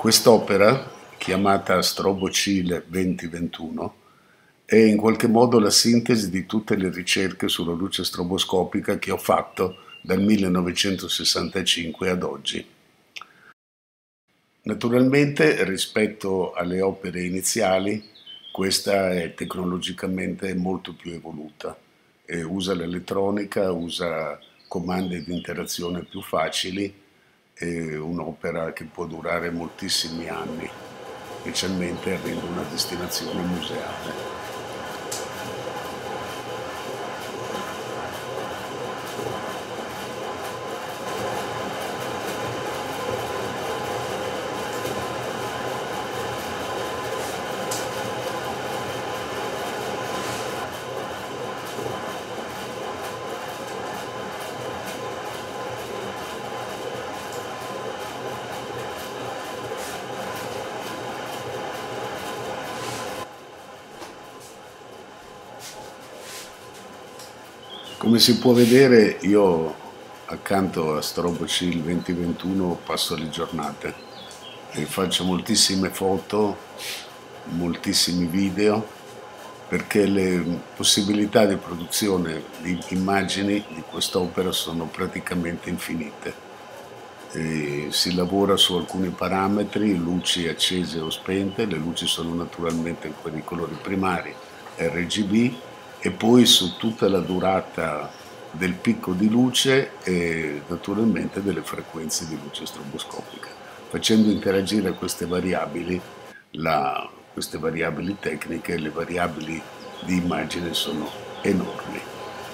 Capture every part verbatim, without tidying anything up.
Quest'opera, chiamata Stroboscil duemilaventuno, è in qualche modo la sintesi di tutte le ricerche sulla luce stroboscopica che ho fatto dal millenovecentosessantacinque ad oggi. Naturalmente, rispetto alle opere iniziali, questa è tecnologicamente molto più evoluta e usa l'elettronica, usa comandi di interazione più facili. È un'opera che può durare moltissimi anni, specialmente avendo una destinazione museale. Come si può vedere, io accanto a Stroboscil duemilaventuno passo le giornate e faccio moltissime foto, moltissimi video, perché le possibilità di produzione di immagini di quest'opera sono praticamente infinite. E si lavora su alcuni parametri, luci accese o spente, le luci sono naturalmente quelli colori primari, R G B, e poi su tutta la durata del picco di luce e naturalmente delle frequenze di luce stroboscopica, facendo interagire queste variabili, la, queste variabili tecniche, le variabili di immagine sono enormi.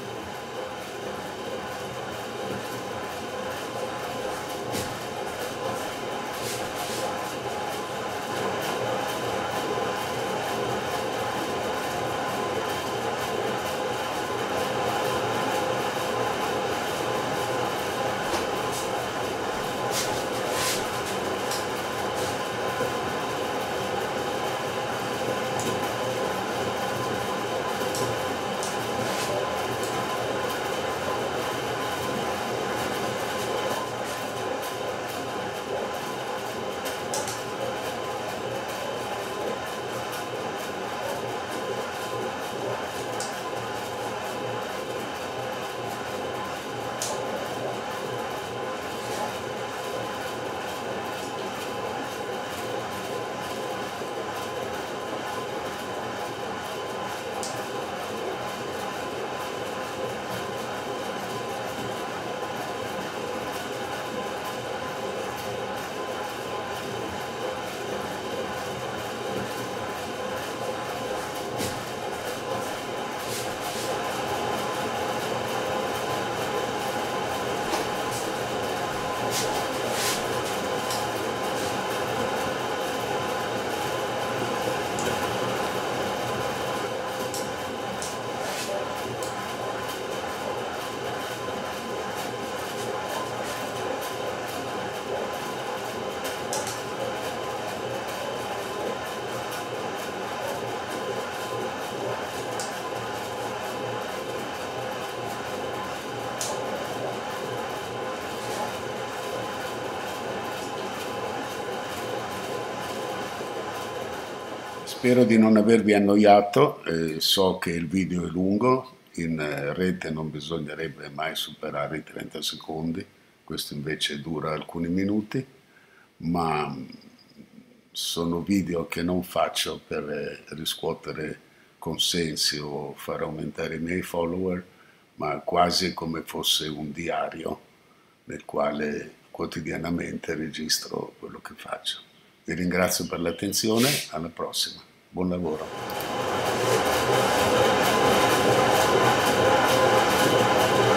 Spero di non avervi annoiato, eh, so che il video è lungo, in eh, rete non bisognerebbe mai superare i trenta secondi, questo invece dura alcuni minuti, ma sono video che non faccio per eh, riscuotere consensi o far aumentare i miei follower, ma quasi come fosse un diario nel quale quotidianamente registro quello che faccio. Vi ringrazio per l'attenzione, alla prossima. Buon lavoro.